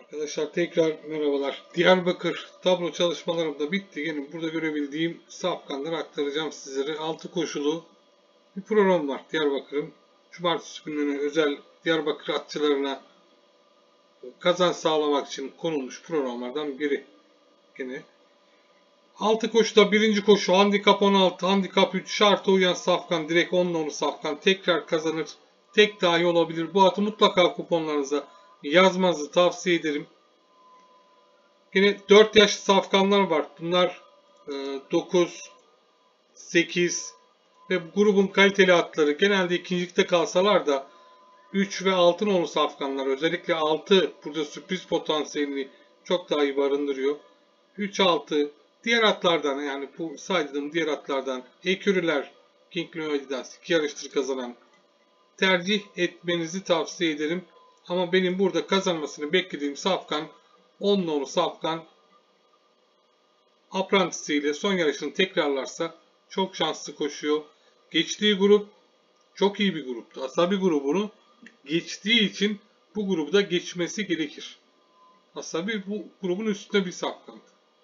Arkadaşlar tekrar merhabalar. Diyarbakır tablo çalışmalarım da bitti. Yine burada görebildiğim safkanları aktaracağım sizlere. 6 koşulu bir program var Diyarbakır'ın. Cumartesi günlerine özel Diyarbakır atçılarına kazanç sağlamak için konulmuş programlardan biri. Yine 6 koşuda birinci koşu handikap 16, handikap 3 şarta uyan safkan direkt 10 nolu safkan tekrar kazanır. Tek dahi olabilir. Bu atı mutlaka kuponlarınıza yazmanızı tavsiye ederim. Yine 4 yaşlı safkanlar var. Bunlar 9, 8 ve grubun kaliteli atları. Genelde ikincilikte kalsalar da 3 ve 6 nolu safkanlar. Özellikle 6 burada sürpriz potansiyelini çok daha iyi barındırıyor. 3, 6 diğer atlardan, yani bu saydığım diğer atlardan ekürüler, King Leonidas 2 yarıştır kazanan tercih etmenizi tavsiye ederim. Ama benim burada kazanmasını beklediğim safkan 10 nolu safkan Apprentice ile son yarışını tekrarlarsa çok şanslı koşuyor. Geçtiği grup çok iyi bir gruptu. Asabi grubunu geçtiği için bu grubu da geçmesi gerekir. Asabi bu grubun üstünde bir safkandı.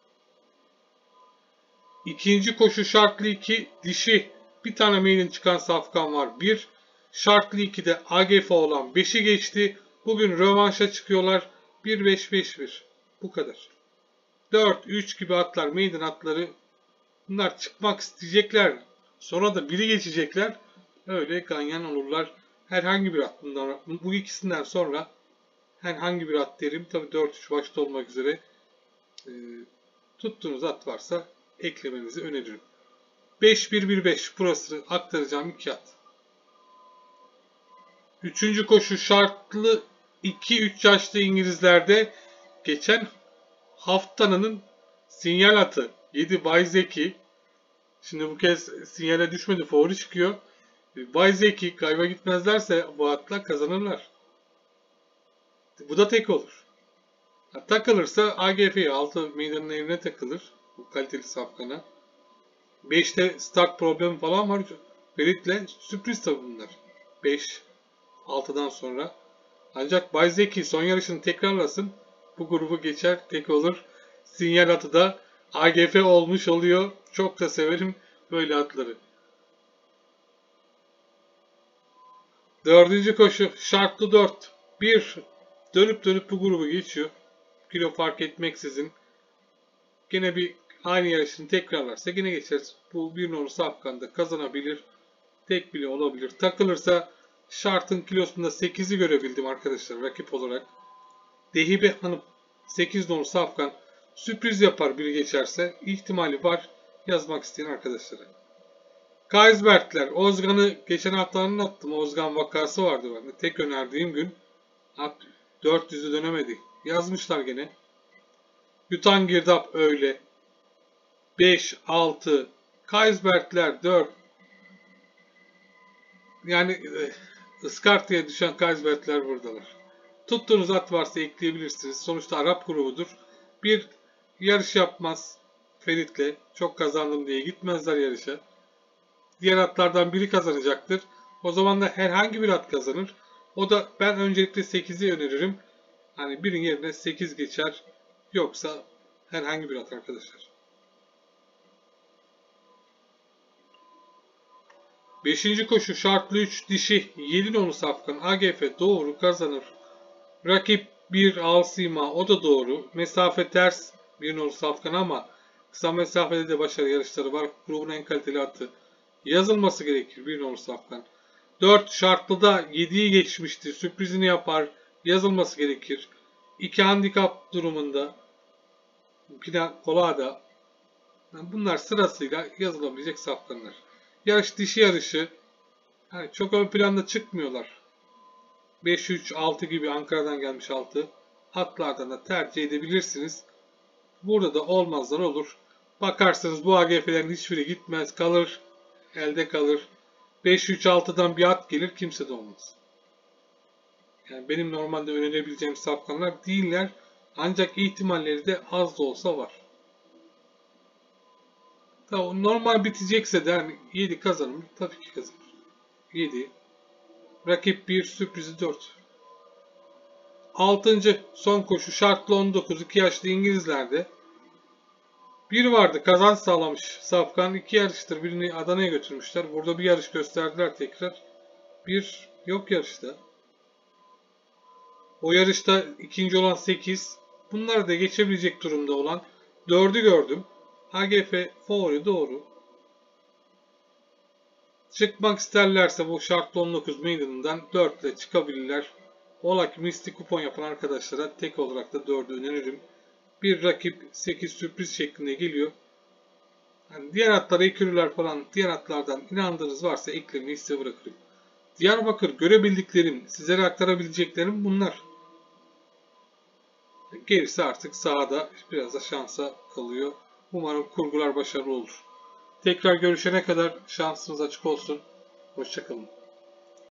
İkinci koşu şartlı 2 dişi bir tane maiden çıkan safkan var. 1 şartlı 2'de AGF olan 5'i geçti. Bugün rövanşa çıkıyorlar. 1-5-5-1. Bu kadar. 4-3 gibi atlar, maiden atları. Bunlar çıkmak isteyecekler. Sonra da biri geçecekler. Öyle ganyan olurlar. Herhangi bir at bundan, bu ikisinden sonra herhangi bir at derim. Tabi 4-3 başta olmak üzere tuttuğunuz at varsa eklemenizi öneririm. 5-1-1-5 burası aktaracağım 2 at. Üçüncü koşu şartlı 2-3 yaşlı İngilizlerde geçen haftanın sinyal atı 7 Bay Zeki. Şimdi bu kez sinyale düşmedi, favori çıkıyor. Bay Zeki kayba gitmezlerse bu atla kazanırlar. Bu da tek olur. Takılırsa AGF'ye 6 meydanın evine takılır. Bu kaliteli safkana. 5'te start problemi falan var. Ferit'le sürpriz tabi bunlar. 5, 6'dan sonra. Ancak Bay Zeki son yarışını tekrarlasın. Bu grubu geçer, tek olur. Sinyal atı da AGF olmuş oluyor. Çok da severim böyle atları. Dördüncü koşu şartlı 4. 1 dönüp dönüp bu grubu geçiyor. Kilo fark etmeksizin. Gene bir aynı yarışını tekrarlarsa yine geçer. Bu bir numaralı safkanda kazanabilir. Tek bile olabilir. Takılırsa şartın kilosunda 8'i görebildim arkadaşlar rakip olarak. Dehibe Hanım 8 numaralı safkan sürpriz yapar biri geçerse. İhtimali var yazmak isteyen arkadaşlara. Kaysbertler. Ozgan'ı geçen hafta anlattım. Ozgan vakası vardı bende. Tek önerdiğim gün. 400'ü dönemedi. Yazmışlar gene. Yutan Girdap öyle. 5, 6. Kaysbertler 4. Yani ıskartaya düşen Kaysbertler buradalar. Tuttuğunuz at varsa ekleyebilirsiniz. Sonuçta Arap grubudur. Bir yarış yapmaz Ferit'le. Çok kazandım diye gitmezler yarışa. Diğer atlardan biri kazanacaktır. O zaman da herhangi bir at kazanır. O da ben öncelikle 8'i öneririm. Hani birin yerine 8 geçer. Yoksa herhangi bir at arkadaşlar. 5. koşu şartlı 3 dişi 7 nolu safkan AGF doğru kazanır. Rakip 1 Alsima, o da doğru. Mesafe ters 1 nolu safkan ama kısa mesafede de başarı yarışları var. Grubun en kaliteli atı. Yazılması gerekir 1 nolu safkan. 4 şartlıda 7'yi geçmişti. Sürprizini yapar. Yazılması gerekir. 2 handikap durumunda. Pina Colada. Bunlar sırasıyla yazılabilecek safkanlar. Yarış dişi yarışı. Yani çok ön planda çıkmıyorlar. 5-3, 6 gibi Ankara'dan gelmiş 6. Atlardan da tercih edebilirsiniz. Burada da olmazlar olur. Bakarsınız bu AGF'lerin hiçbiri gitmez, kalır. Elde kalır. 5-3-6'dan bir at gelir, kimse de olmaz. Yani benim normalde önerebileceğim safkanlar değiller. Ancak ihtimalleri de az da olsa var. Tabii normal bitecekse de yani 7 kazanır mı? Tabii ki kazanır. 7. Rakip 1, sürprizi 4. 6. son koşu şartlı 19 2 yaşlı İngilizlerde. Bir vardı kazanç sağlamış Safkan. 2 yarıştır birini Adana'ya götürmüşler. Burada bir yarış gösterdiler tekrar. Bir yok yarışta. O yarışta ikinci olan 8. Bunları da geçebilecek durumda olan 4'ü gördüm. HGF favori doğru. Çıkmak isterlerse bu şartlı 19 meydanından 4 ile çıkabilirler. Ola ki mistik kupon yapan arkadaşlara tek olarak da 4'ü öneririm. Bir rakip 8 sürpriz şeklinde geliyor. Yani diğer atlara ekürüler falan diğer atlardan inandığınız varsa eklemeyi size bırakırım. Diyarbakır görebildiklerim, sizlere aktarabileceklerim bunlar. Gerisi artık sahada biraz da şansa kalıyor. Umarım kurgular başarılı olur. Tekrar görüşene kadar şansınız açık olsun. Hoşça kalın.